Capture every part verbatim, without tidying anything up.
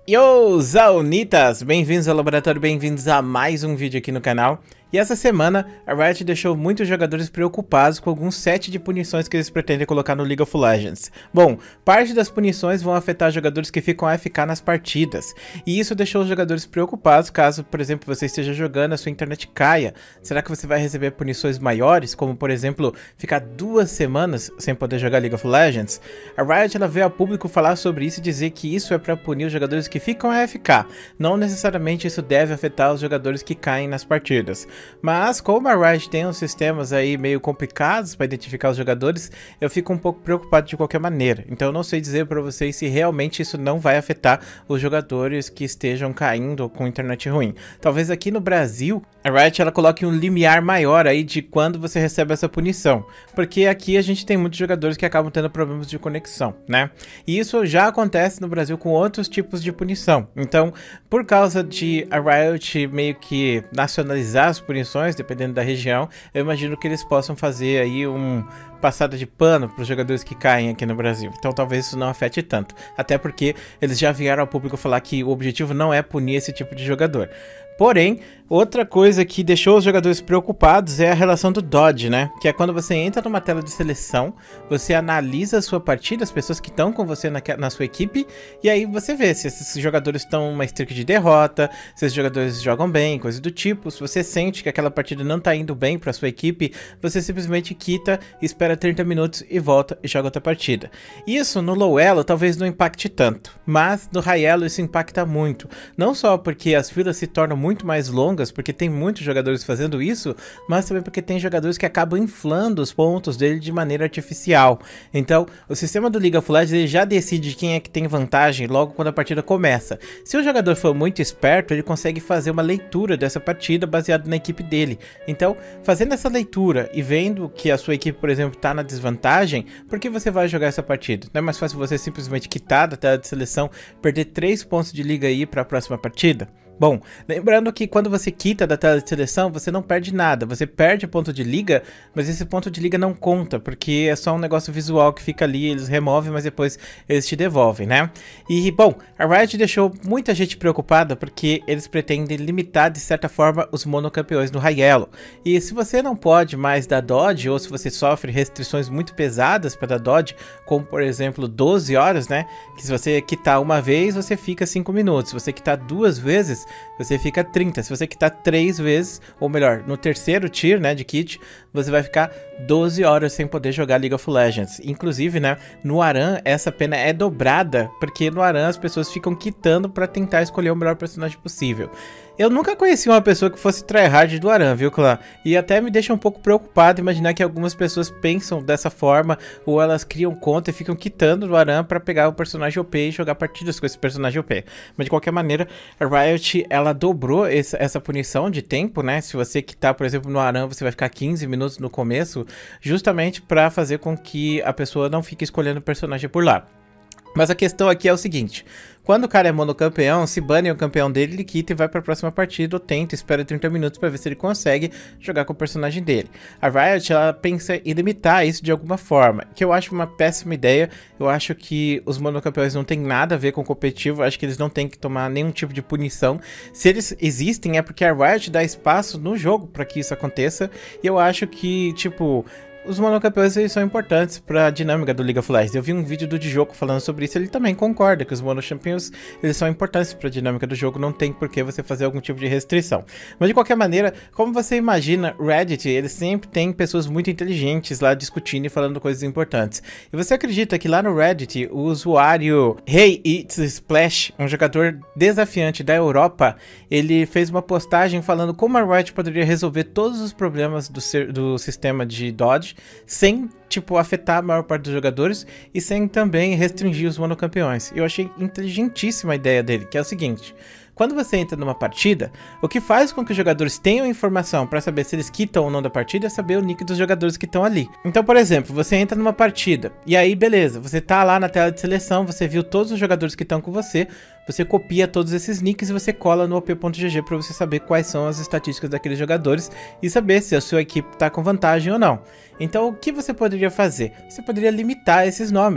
Yo, Zaunitas! Bem-vindos ao laboratório, bem-vindos a mais um vídeo aqui no canal. E essa semana, a Riot deixou muitos jogadores preocupados com alguns sete de punições que eles pretendem colocar no League of Legends. Bom, parte das punições vão afetar jogadores que ficam A F K nas partidas, e isso deixou os jogadores preocupados caso, por exemplo, você esteja jogando, a sua internet caia. Será que você vai receber punições maiores, como por exemplo, ficar duas semanas sem poder jogar League of Legends? A Riot ela veio a público falar sobre isso e dizer que isso é para punir os jogadores que ficam A F K. Não necessariamente isso deve afetar os jogadores que caem nas partidas. Mas como a Riot tem uns sistemas aí meio complicados para identificar os jogadores, eu fico um pouco preocupado de qualquer maneira. Então eu não sei dizer para vocês se realmente isso não vai afetar os jogadores que estejam caindo com internet ruim. Talvez aqui no Brasil a Riot ela coloque um limiar maior aí de quando você recebe essa punição, porque aqui a gente tem muitos jogadores que acabam tendo problemas de conexão, né? E isso já acontece no Brasil com outros tipos de punição. Então, por causa de a Riot meio que nacionalizar as punições, dependendo da região, eu imagino que eles possam fazer aí um passada de pano para os jogadores que caem aqui no Brasil. Então talvez isso não afete tanto, até porque eles já vieram ao público falar que o objetivo não é punir esse tipo de jogador. Porém, outra coisa que deixou os jogadores preocupados é a relação do dodge, né? Que é quando você entra numa tela de seleção, você analisa a sua partida, as pessoas que estão com você na, na sua equipe, e aí você vê se esses jogadores estão numa streak de derrota, se esses jogadores jogam bem, coisa do tipo. Se você sente que aquela partida não tá indo bem pra sua equipe, você simplesmente quita, espera trinta minutos e volta e joga outra partida. Isso no low elo talvez não impacte tanto, mas no high elo isso impacta muito. Não só porque as filas se tornam muito mais longas, porque tem muitos jogadores fazendo isso, mas também porque tem jogadores que acabam inflando os pontos dele de maneira artificial. Então, o sistema do League of Legends ele já decide quem é que tem vantagem logo quando a partida começa. Se o jogador for muito esperto, ele consegue fazer uma leitura dessa partida baseado na equipe dele. Então, fazendo essa leitura e vendo que a sua equipe, por exemplo, está na desvantagem, por que você vai jogar essa partida? Não é mais fácil você simplesmente quitar da tela de seleção, perder três pontos de liga aí para a próxima partida? Bom, lembrando que quando você quita da tela de seleção, você não perde nada, você perde ponto de liga, mas esse ponto de liga não conta, porque é só um negócio visual que fica ali, eles removem, mas depois eles te devolvem, né? E, bom, a Riot deixou muita gente preocupada porque eles pretendem limitar, de certa forma, os monocampeões no high elo. E se você não pode mais dar dodge, ou se você sofre restrições muito pesadas para dar dodge, como, por exemplo, doze horas, né? Que se você quitar uma vez, você fica cinco minutos, se você quitar duas vezes, você fica trinta. Se você quitar três vezes, ou melhor, no terceiro tier, né, de kit, você vai ficar doze horas sem poder jogar League of Legends. Inclusive, né, no ARAM essa pena é dobrada, porque no ARAM as pessoas ficam quitando para tentar escolher o melhor personagem possível. Eu nunca conheci uma pessoa que fosse tryhard do ARAM, viu, clã? E até me deixa um pouco preocupado imaginar que algumas pessoas pensam dessa forma, ou elas criam conta e ficam quitando do ARAM para pegar o personagem O P e jogar partidas com esse personagem O P. Mas de qualquer maneira, a Riot, ela dobrou essa, essa punição de tempo, né? Se você quitar, por exemplo, no ARAM, você vai ficar quinze minutos no começo, justamente para fazer com que a pessoa não fique escolhendo o personagem por lá. Mas a questão aqui é o seguinte: quando o cara é monocampeão, se bane o campeão dele, ele quita e vai para a próxima partida, ou tenta, espera trinta minutos para ver se ele consegue jogar com o personagem dele. A Riot, ela pensa em limitar isso de alguma forma, que eu acho uma péssima ideia. Eu acho que os monocampeões não tem nada a ver com o competitivo, eu acho que eles não têm que tomar nenhum tipo de punição. Se eles existem é porque a Riot dá espaço no jogo para que isso aconteça, e eu acho que, tipo, os monocampeões eles são importantes para a dinâmica do League of Legends. Eu vi um vídeo do Djoco falando sobre isso, ele também concorda que os monocampeões eles são importantes para a dinâmica do jogo, não tem por que você fazer algum tipo de restrição. Mas de qualquer maneira, como você imagina, Reddit, ele sempre tem pessoas muito inteligentes lá discutindo e falando coisas importantes. E você acredita que lá no Reddit, o usuário Hey It's Splash, um jogador desafiante da Europa, ele fez uma postagem falando como a Riot poderia resolver todos os problemas do, ser, do sistema de dodge sem, tipo, afetar a maior parte dos jogadores e sem também restringir os monocampeões. Eu achei inteligentíssima a ideia dele, que é o seguinte: quando você entra numa partida, o que faz com que os jogadores tenham informação para saber se eles quitam ou não da partida é saber o nick dos jogadores que estão ali. Então, por exemplo, você entra numa partida e aí, beleza, você tá lá na tela de seleção, você viu todos os jogadores que estão com você, você copia todos esses nicks e você cola no O P ponto G G para você saber quais são as estatísticas daqueles jogadores e saber se a sua equipe está com vantagem ou não. Então, o que você poderia fazer? Você poderia limitar esses nomes.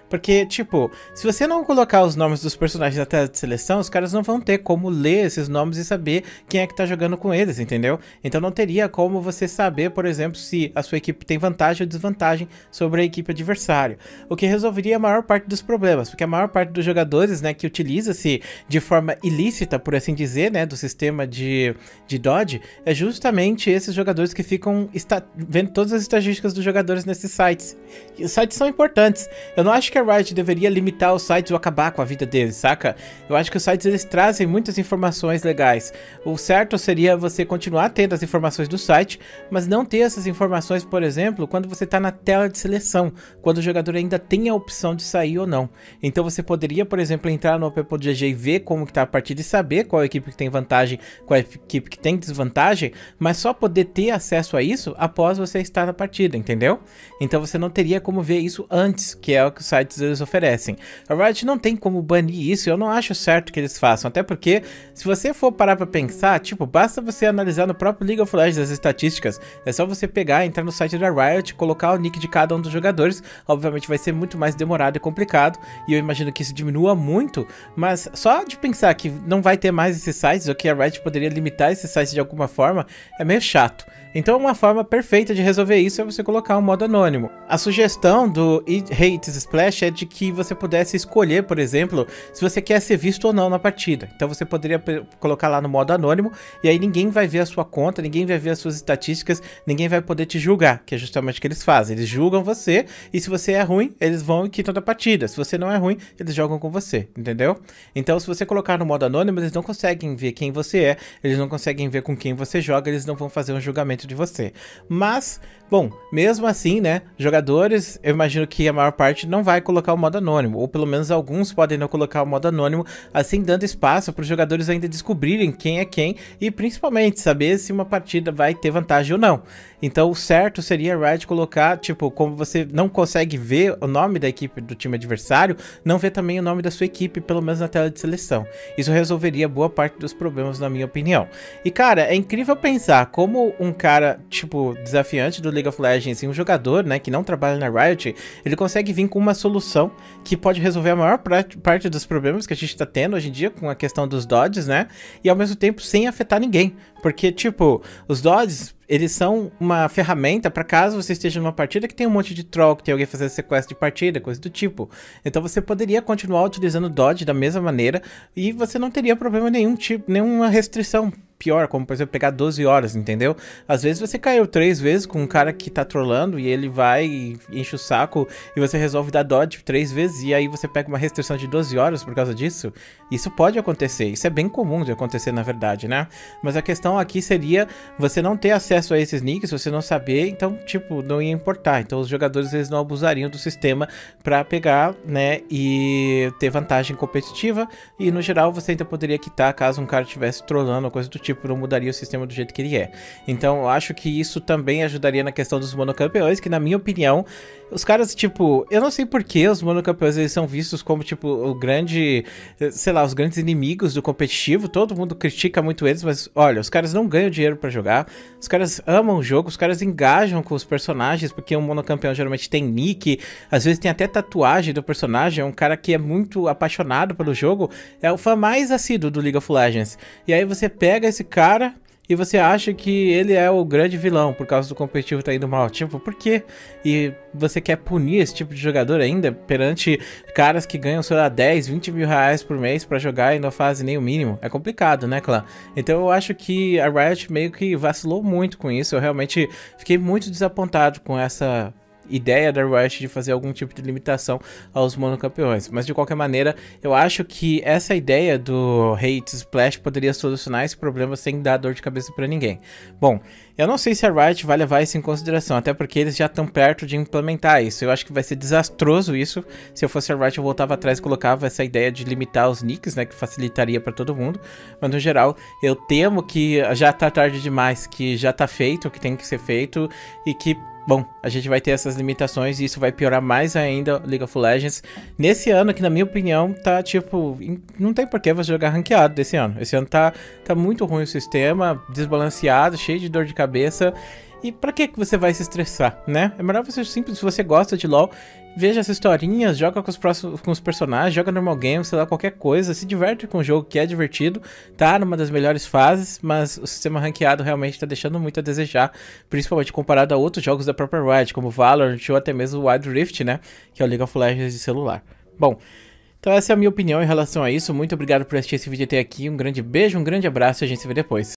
Porque, tipo, se você não colocar os nomes dos personagens na tela de seleção, os caras não vão ter como ler esses nomes e saber quem é que tá jogando com eles, entendeu? Então não teria como você saber, por exemplo, se a sua equipe tem vantagem ou desvantagem sobre a equipe adversária. O que resolveria a maior parte dos problemas, porque a maior parte dos jogadores, né, que utiliza-se de forma ilícita, por assim dizer, né, do sistema de, de dodge, é justamente esses jogadores que ficam vendo todas as estatísticas dos jogadores nesses sites. E os sites são importantes. Eu não acho que a Riot deveria limitar os sites ou acabar com a vida deles, saca? Eu acho que os sites, eles trazem muitas informações legais. O certo seria você continuar tendo as informações do site, mas não ter essas informações, por exemplo, quando você está na tela de seleção, quando o jogador ainda tem a opção de sair ou não. Então você poderia, por exemplo, entrar no O P ponto G G e ver como que tá a partida e saber qual equipe que tem vantagem, qual equipe que tem desvantagem, mas só poder ter acesso a isso após você estar na partida, entendeu? Então você não teria como ver isso antes, que é o que os sites eles oferecem. A Riot não tem como banir isso, eu não acho certo que eles façam, até porque se você for parar pra pensar, tipo, basta você analisar no próprio League of Legends as estatísticas, é só você pegar, entrar no site da Riot, colocar o nick de cada um dos jogadores, obviamente vai ser muito mais demorado e complicado, e eu imagino que isso diminua muito, mas só de pensar que não vai ter mais esses sites, ou que a Riot poderia limitar esses sites de alguma forma, é meio chato. Então uma forma perfeita de resolver isso é você colocar um modo anônimo. A sugestão do Hate Splash é de que você pudesse escolher, por exemplo, se você quer ser visto ou não na partida. Então você poderia colocar lá no modo anônimo, e aí ninguém vai ver a sua conta, ninguém vai ver as suas estatísticas, ninguém vai poder te julgar, que é justamente o que eles fazem. Eles julgam você, e se você é ruim, eles vão e quitam da partida. Se você não é ruim, eles jogam com você, entendeu? Então se você colocar no modo anônimo, eles não conseguem ver quem você é, eles não conseguem ver com quem você joga, eles não vão fazer um julgamento de você. Mas, bom, mesmo assim, né, jogadores, eu imagino que a maior parte não vai colocar o modo anônimo, ou pelo menos alguns podem não colocar o modo anônimo, assim dando espaço para os jogadores ainda descobrirem quem é quem e principalmente saber se uma partida vai ter vantagem ou não. Então o certo seria a Riot colocar, tipo, como você não consegue ver o nome da equipe do time adversário, não ver também o nome da sua equipe, pelo menos na tela de seleção. Isso resolveria boa parte dos problemas, na minha opinião. E cara, é incrível pensar como um cara, tipo, desafiante do League of Legends e um jogador, né, que não trabalha na Riot, ele consegue vir com uma solução que pode resolver a maior parte dos problemas que a gente tá tendo hoje em dia com a questão dos dodges, né, e ao mesmo tempo sem afetar ninguém. Porque, tipo, os dodges, eles são uma ferramenta para caso você esteja numa partida que tem um monte de troll, que tem alguém fazendo sequestro de partida, coisa do tipo. Então você poderia continuar utilizando o dodge da mesma maneira e você não teria problema nenhum, tipo, nenhuma restrição pior, como por exemplo pegar doze horas, entendeu? Às vezes você caiu três vezes com um cara que tá trolando e ele vai e enche o saco e você resolve dar dodge três vezes e aí você pega uma restrição de doze horas por causa disso. Isso pode acontecer, isso é bem comum de acontecer na verdade, né? Mas a questão aqui seria você não ter acesso a esses nicks, você não saber, então tipo, não ia importar. Então os jogadores eles não abusariam do sistema pra pegar, né, e ter vantagem competitiva e no geral você ainda poderia quitar caso um cara estivesse trolando ou coisa do tipo. Tipo, não mudaria o sistema do jeito que ele é. Então eu acho que isso também ajudaria na questão dos monocampeões, que na minha opinião, os caras, tipo, eu não sei porquê os monocampeões eles são vistos como, tipo, o grande, sei lá, os grandes inimigos do competitivo, todo mundo critica muito eles, mas olha, os caras não ganham dinheiro pra jogar, os caras amam o jogo, os caras engajam com os personagens, porque um monocampeão geralmente tem nick, às vezes tem até tatuagem do personagem, é um cara que é muito apaixonado pelo jogo, é o fã mais assíduo do League of Legends, e aí você pega esse cara e você acha que ele é o grande vilão por causa do competitivo tá indo mal. Tipo, por quê? E você quer punir esse tipo de jogador ainda perante caras que ganham, sei lá, dez, vinte mil reais por mês pra jogar e não fazem nem o mínimo? É complicado, né, clã? Então eu acho que a Riot meio que vacilou muito com isso. Eu realmente fiquei muito desapontado com essa ideia da Riot de fazer algum tipo de limitação aos monocampeões, mas de qualquer maneira eu acho que essa ideia do Hate Splash poderia solucionar esse problema sem dar dor de cabeça pra ninguém. Bom, eu não sei se a Riot vai levar isso em consideração, até porque eles já estão perto de implementar isso. Eu acho que vai ser desastroso isso. Se eu fosse a Riot eu voltava atrás e colocava essa ideia de limitar os nicks, né, que facilitaria pra todo mundo, mas no geral eu temo que já tá tarde demais, que já tá feito o que tem que ser feito e que bom, a gente vai ter essas limitações e isso vai piorar mais ainda League of Legends nesse ano, que na minha opinião tá tipo, não tem porquê você jogar ranqueado desse ano. Esse ano tá, tá muito ruim o sistema, desbalanceado, cheio de dor de cabeça E pra que que você vai se estressar, né? É melhor você simples, se você gosta de LoL, veja as historinhas, joga com os, próximos, com os personagens, joga normal game, sei lá, qualquer coisa, se diverte com o jogo que é divertido, tá numa das melhores fases, mas o sistema ranqueado realmente tá deixando muito a desejar, principalmente comparado a outros jogos da própria Riot, como Valorant ou até mesmo o Wild Rift, né? Que é o League of Legends de celular. Bom, então essa é a minha opinião em relação a isso. Muito obrigado por assistir esse vídeo até aqui. Um grande beijo, um grande abraço e a gente se vê depois.